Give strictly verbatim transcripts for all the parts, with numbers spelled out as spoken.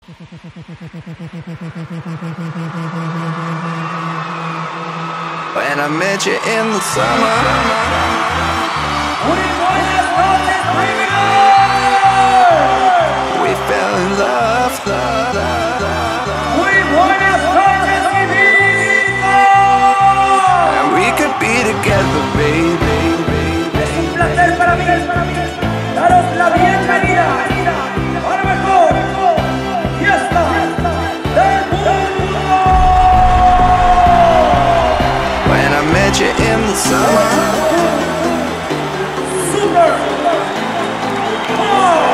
When I met you in the summer. Muy buenas noches, criminal. We fell in love, love, love, love. Muy buenas noches, criminal. And we could be together, baby. Es un placer para mí, daros la bienvenida a la mejor fiesta del mundo. When I met you in the summer. Super Bowl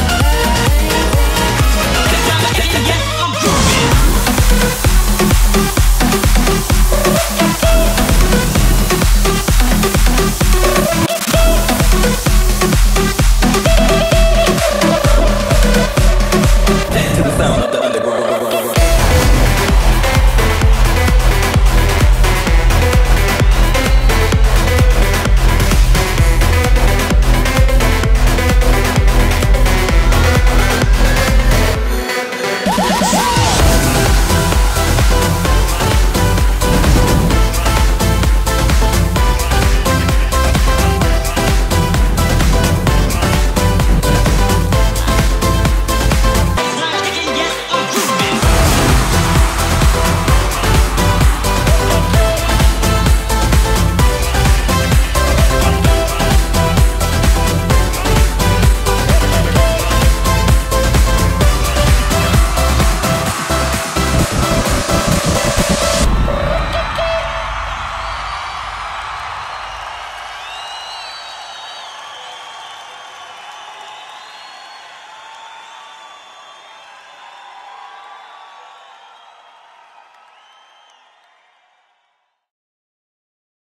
Yeah, yeah, yeah, I'm grooving.